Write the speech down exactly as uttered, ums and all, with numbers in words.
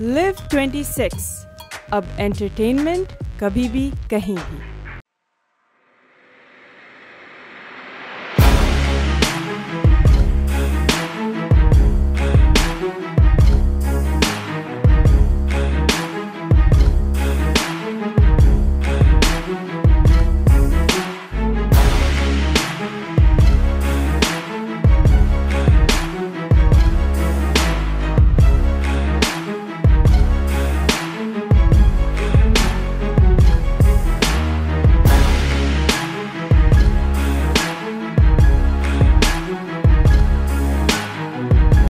Live twenty six, अब entertainment कभी भी कहीं भी।